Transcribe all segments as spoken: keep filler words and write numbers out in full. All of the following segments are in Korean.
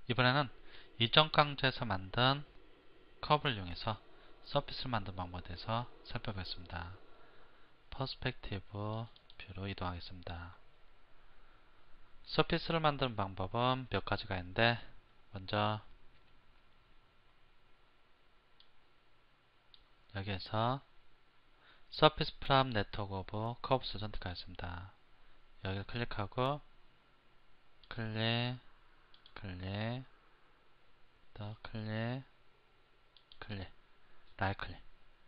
이번에는 이전 강좌에서 만든 커브를 이용해서 서피스를 만든 방법에 대해서 살펴보겠습니다. 퍼스펙티브 뷰로 이동하겠습니다. 서피스를 만드는 방법은 몇 가지가 있는데, 먼저 여기에서 Surface from Network of Curves 선택하겠습니다. 여기를 클릭하고 클릭, 클릭, 더 클릭, 클릭, 라이트 클릭,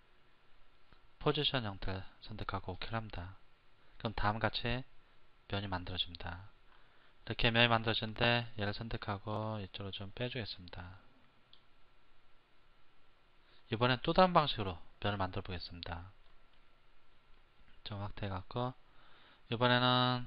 포지션 형태를 선택하고 오케이를 합니다. 그럼 다음같이 면이 만들어집니다. 이렇게 면이 만들어지는데 얘를 선택하고 이쪽으로 좀 빼주겠습니다. 이번엔 또 다른 방식으로 면을 만들어 보겠습니다. 좀 확대해 갖고 이번에는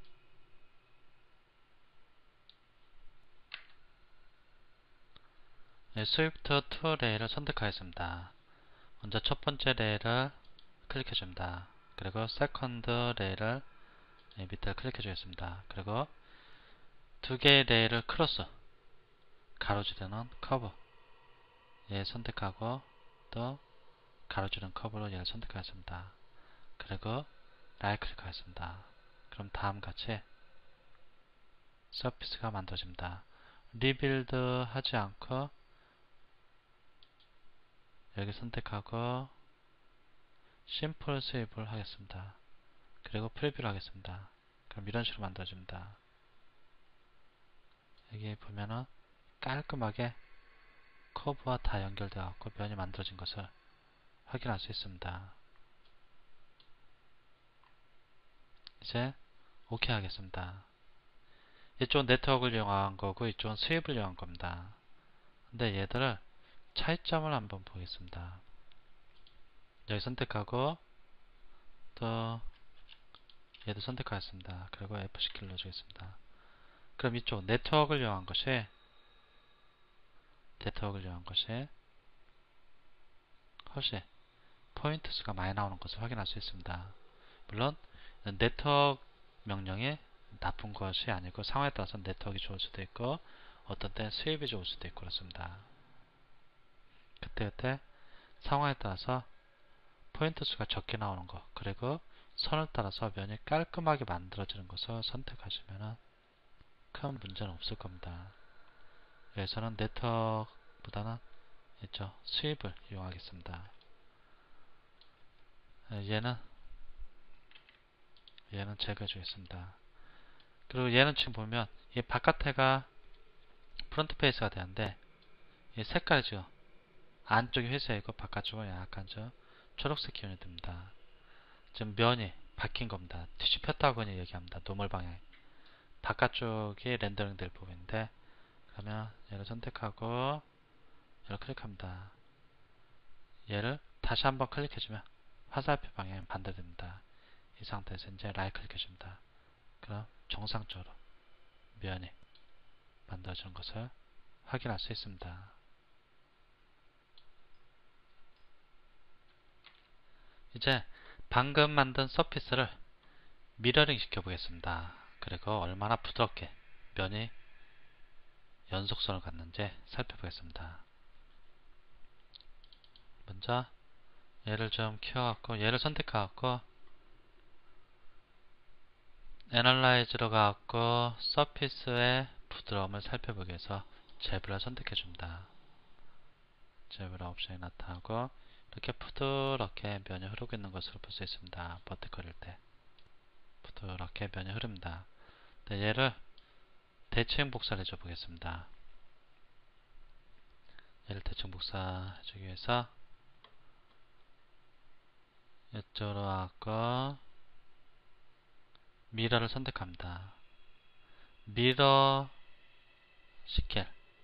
스위프트 투 레이를 선택하겠습니다. 먼저 첫 번째 레이를 클릭해 줍니다. 그리고 세컨드 레이를 밑에 클릭해 주겠습니다. 그리고 두 개의 레이를 크로스 가로지르는 커브 얘 선택하고 또 가로지르는 커브로 얘를 선택하겠습니다. 그리고 라이트 클릭하겠습니다. 그럼 다음같이 서피스가 만들어집니다. 리빌드 하지 않고 여기 선택하고 심플 스윕을 하겠습니다. 그리고 프리뷰를 하겠습니다. 그럼 이런 식으로 만들어집니다. 여기 보면은 깔끔하게 커브와 다 연결되어 갖고 면이 만들어진 것을 확인할 수 있습니다. 이제 오케이 하겠습니다. 이쪽은 네트워크를 이용한 거고 이쪽은 스윕을 이용한 겁니다. 근데 얘들을 차이점을 한번 보겠습니다. 여기 선택하고 또 얘도 선택하겠습니다. 그리고 에프 십 키를 넣어주겠습니다. 그럼 이쪽 네트워크를 이용한 것이 네트워크를 이용한 것이 훨씬 포인트 수가 많이 나오는 것을 확인할 수 있습니다. 물론 네트워크 명령이 나쁜 것이 아니고 상황에 따라서 네트워크가 좋을 수도 있고 어떤 때는 스윕이 좋을 수도 있고 그렇습니다. 그때그때 상황에 따라서 포인트 수가 적게 나오는 것 그리고 선을 따라서 면이 깔끔하게 만들어지는 것을 선택하시면 큰 문제는 없을 겁니다. 여기서는 네트워크보다는 있죠, 스윕을 이용하겠습니다. 얘는 얘는 제거해 주겠습니다. 그리고 얘는 지금 보면 이 바깥에가 프론트 페이스가 되는데 이 색깔이 지금 안쪽이 회색이고 바깥쪽은 약간 저 초록색 기운이 듭니다. 지금 면이 바뀐 겁니다. 뒤집혔다고 얘기합니다. 노멀 방향. 바깥쪽이 렌더링 될 부분인데, 그러면 얘를 선택하고 얘를 클릭합니다. 얘를 다시 한번 클릭해주면 화살표 방향이 반대됩니다. 이 상태에서 이제 라이트 클릭해줍니다. 그럼 정상적으로 면이 만들어지는 것을 확인할 수 있습니다. 이제 방금 만든 서피스를 미러링 시켜 보겠습니다. 그리고 얼마나 부드럽게 면이 연속선을 갖는지 살펴보겠습니다. 먼저 얘를 좀 키워갖고 얘를 선택해갖고 애널라이즈로 가갖고 서피스의 부드러움을 살펴보기 위해서 제브라 선택해줍니다. 제브라 옵션이 나타나고 이렇게 부드럽게 면이 흐르고 있는 것으로 볼 수 있습니다. 버티컬일 때 부드럽게 면이 흐릅니다. 네, 얘를 대칭 복사를 해줘 보겠습니다. 얘를 대칭 복사해주기 위해서 이쪽으로 와서 미러를 선택합니다. 미러 스케일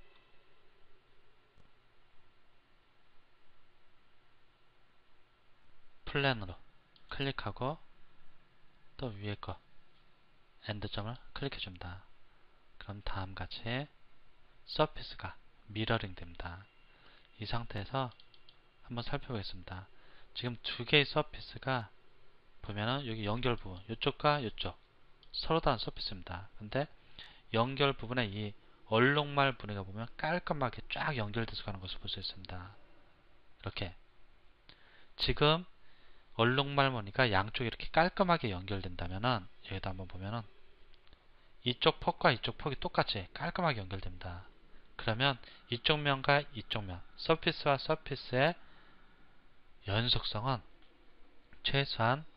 플랜으로 클릭하고 또 위에 거 엔드점을 클릭해 줍니다. 그럼 다음같이 서피스가 미러링 됩니다. 이 상태에서 한번 살펴보겠습니다. 지금 두 개의 서피스가 보면은 여기 연결 부분, 이쪽과 이쪽 서로 다른 서피스입니다. 근데 연결 부분에 이 얼룩말 무늬가 보면 깔끔하게 쫙 연결돼서 가는 것을 볼 수 있습니다. 이렇게 지금 얼룩말 무늬가 양쪽에 이렇게 깔끔하게 연결된다면은 여기다 한번 보면은 이쪽 폭과 이쪽 폭이 똑같이 깔끔하게 연결됩니다. 그러면 이쪽 면과 이쪽 면, 서피스와 서피스의 연속성은 최소한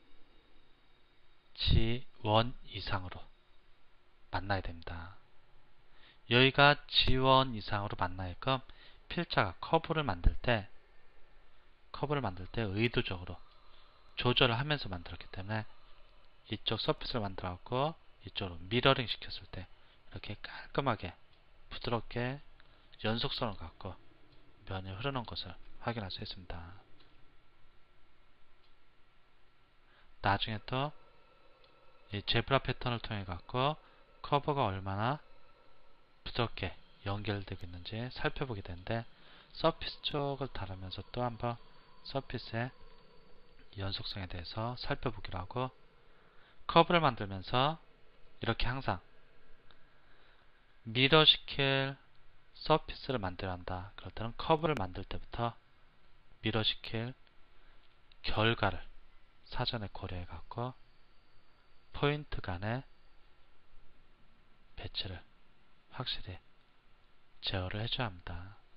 지 원 이상으로 만나야 됩니다. 여기가 지 원 이상으로 만나게끔 필자가 커브를 만들 때 커브를 만들 때 의도적으로 조절을 하면서 만들었기 때문에 이쪽 서피스를 만들어 갖고 이쪽으로 미러링 시켰을 때 이렇게 깔끔하게 부드럽게 연속성을 갖고 면이 흐르는 것을 확인할 수 있습니다. 나중에 또 이 제브라 패턴을 통해 갖고 커브가 얼마나 부드럽게 연결되고 있는지 살펴보게 되는데, 서피스 쪽을 다루면서 또 한번 서피스의 연속성에 대해서 살펴보기로 하고, 커브를 만들면서 이렇게 항상 미러 시킬 서피스를 만들어야 한다. 그럴 때는 커브를 만들 때부터 미러 시킬 결과를 사전에 고려해 갖고 포인트 간의 배치를 확실히 제어를 해줘야 합니다.